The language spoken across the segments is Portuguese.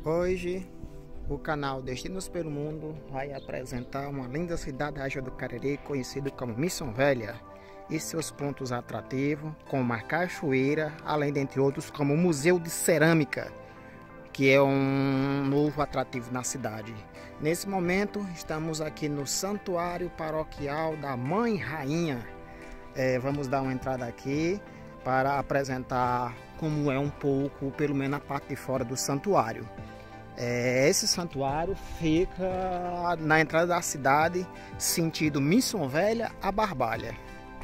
Hoje o canal Destinos pelo Mundo vai apresentar uma linda cidade da região do Cariri, conhecida como Missão Velha, e seus pontos atrativos, como a cachoeira, além dentre outros, como o Museu de Cerâmica, que é um novo atrativo na cidade. Nesse momento estamos aqui no Santuário Paroquial da Mãe Rainha. Vamos dar uma entrada aqui para apresentar como é um pouco, pelo menos a parte de fora do santuário. Esse santuário fica na entrada da cidade, sentido Missão Velha a Barbalha.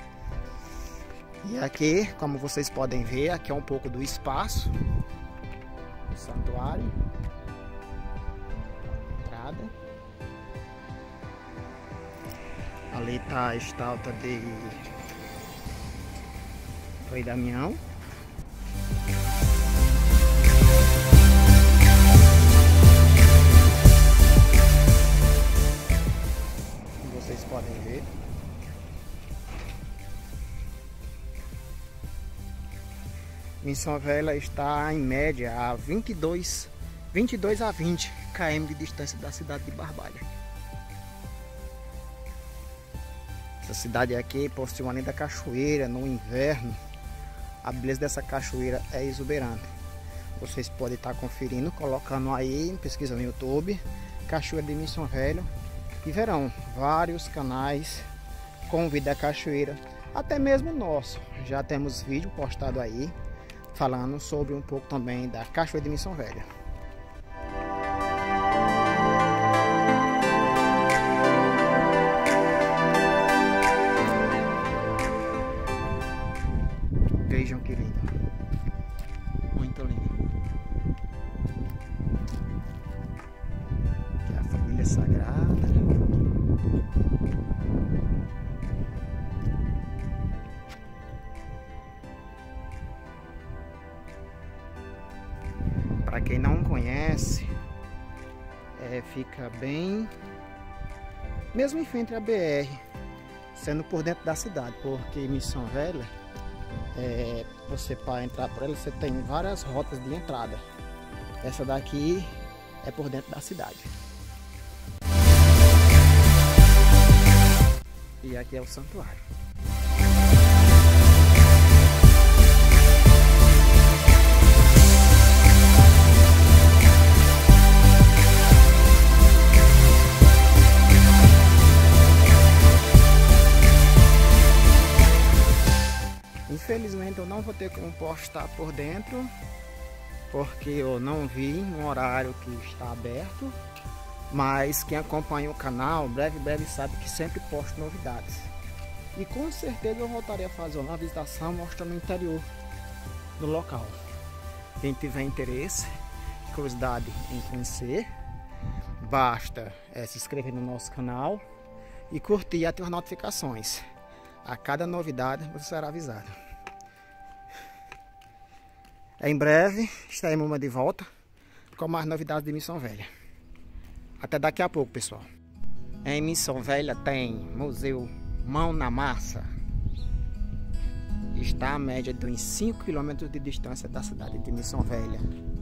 E aqui, como vocês podem ver, aqui é um pouco do espaço do santuário. Entrada. Ali está a estátua de Frei Damião. Vocês podem ver. Missão Velha está em média a 22 a 20 km de distância da cidade de Barbalha. Essa cidade aqui possui uma linda cachoeira. No inverno, a beleza dessa cachoeira é exuberante. Vocês podem estar conferindo, colocando aí, pesquisa no YouTube, Cachoeira de Missão Velha, e verão vários canais com vídeo da cachoeira, até mesmo nosso. Já temos vídeo postado aí, falando sobre um pouco também da Cachoeira de Missão Velha. Vejam que lindo, muito lindo. Aqui é a família sagrada. Para quem não conhece, fica bem, mesmo em frente à BR, sendo por dentro da cidade, porque Missão Velha, você para entrar por ela, você tem várias rotas de entrada. Essa daqui é por dentro da cidade. E aqui é o santuário. Infelizmente eu não vou ter como postar por dentro, porque eu não vi um horário que está aberto, mas quem acompanha o canal, breve sabe que sempre posto novidades. E com certeza eu voltarei a fazer uma visitação mostrando o interior do local. Quem tiver interesse, curiosidade em conhecer, basta se inscrever no nosso canal e curtir e ativar notificações. A cada novidade você será avisado. Em breve estaremos de volta com mais novidades de Missão Velha. Até daqui a pouco, pessoal. Em Missão Velha tem Museu Mão na Massa. Está a média de uns 5 km de distância da cidade de Missão Velha.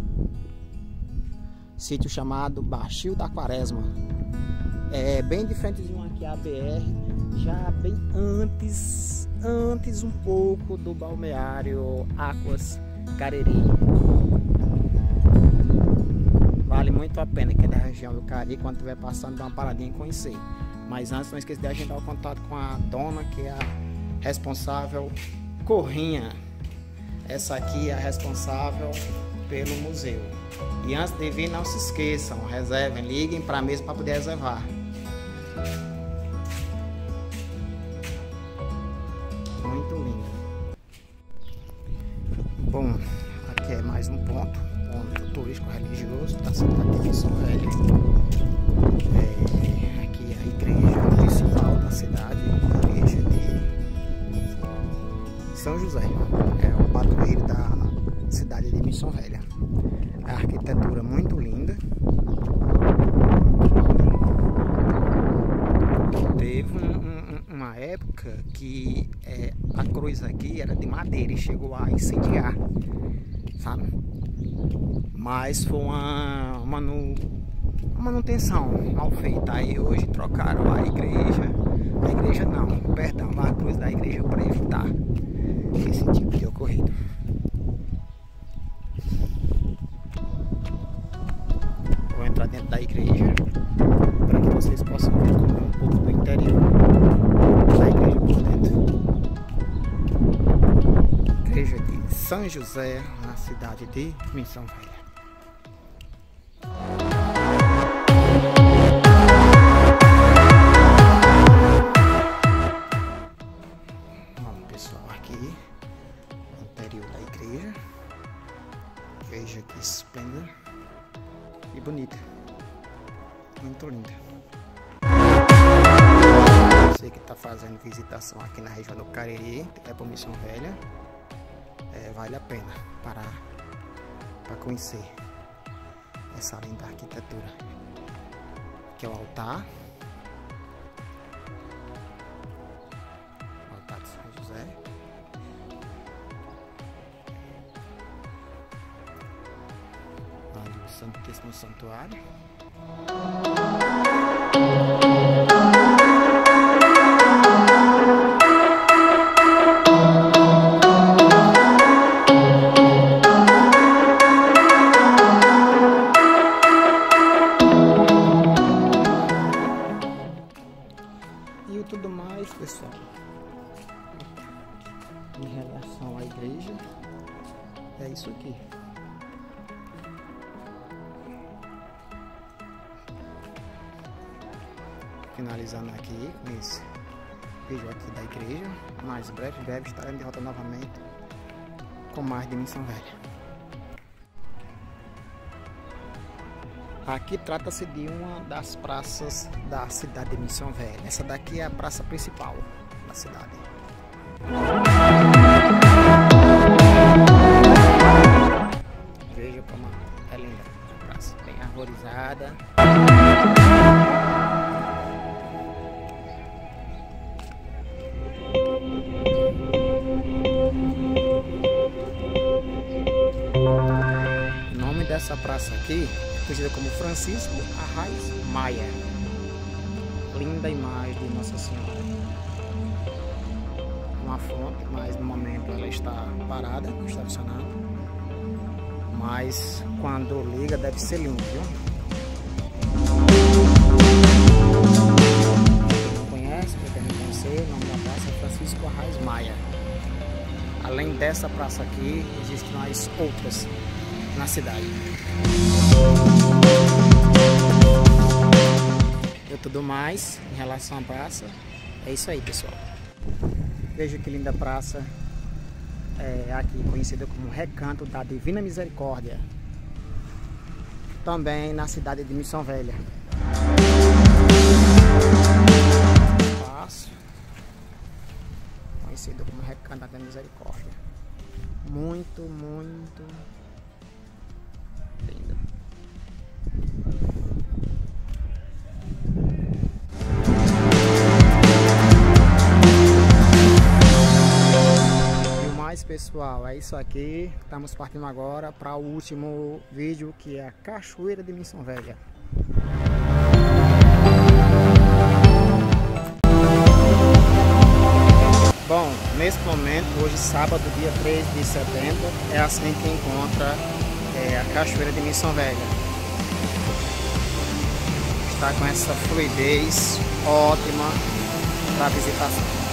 Sítio chamado Baixio da Quaresma. É bem diferentezinho aqui a BR, já bem antes um pouco do balneário Águas Cariri. Vale muito a pena quem é da região do Cariri, quando estiver passando, dar uma paradinha e conhecer. Mas antes, não esqueça de agendar o contato com a dona, que é a responsável, Corrinha. Essa aqui é a responsável pelo museu. E antes de vir, não se esqueçam, reservem, liguem para a mesa para poder reservar. Muito lindo. Bom, aqui é mais um ponto turístico religioso da cidade de Missão Velha. Aqui é a igreja principal da cidade, a igreja de São José. É o padroeiro da cidade de Missão Velha. A arquitetura muito linda. Teve uma época que a cruz aqui era de madeira e chegou a incendiar. sabe? Mas foi uma manutenção mal feita. Aí hoje trocaram a igreja não, perdão, a cruz da igreja para evitar esse tipo de ocorrido. Vou entrar dentro da igreja para que vocês possam ver como é um pouco do interior da igreja por dentro. Igreja de São José, na cidade de Missão Velha. Pessoal, aqui no interior da igreja, veja que esplêndida e bonita, muito linda. Você que está fazendo visitação aqui na região do Cariri, é para Missão Velha, vale a pena parar para conhecer essa linda arquitetura. Aqui é o altar. De São José. Ali o Santíssimo Santuário. E o tudo mais, pessoal. Em relação à igreja, é isso aqui. Finalizando aqui com esse vídeo aqui da igreja, mais breve estaremos de volta novamente com mais de Missão Velha. Aqui trata-se de uma das praças da cidade de Missão Velha. Essa daqui é a praça principal da cidade. Veja como é linda a praça, bem arborizada. O nome dessa praça aqui é conhecida como Francisco Arraes Maia. Linda imagem de Nossa Senhora. Uma fonte, mas no momento ela está parada, não está funcionando. Mas quando liga deve ser limpo, viu? Quem não conhece, pretende conhecer, o nome da praça é Francisco Arraes Maia. Além dessa praça aqui, existem mais outras na cidade. E tudo mais em relação à praça, é isso aí, pessoal. Veja que linda praça, aqui conhecida como Recanto da Divina Misericórdia, também na cidade de Missão Velha. Espaço conhecido como Recanto da Divina Misericórdia, muito lindo. Pessoal, é isso aqui. Estamos partindo agora para o último vídeo, que é a Cachoeira de Missão Velha. Bom, nesse momento, hoje sábado, dia 3 de setembro, é assim que encontra a Cachoeira de Missão Velha. Está com essa fluidez ótima para visitação.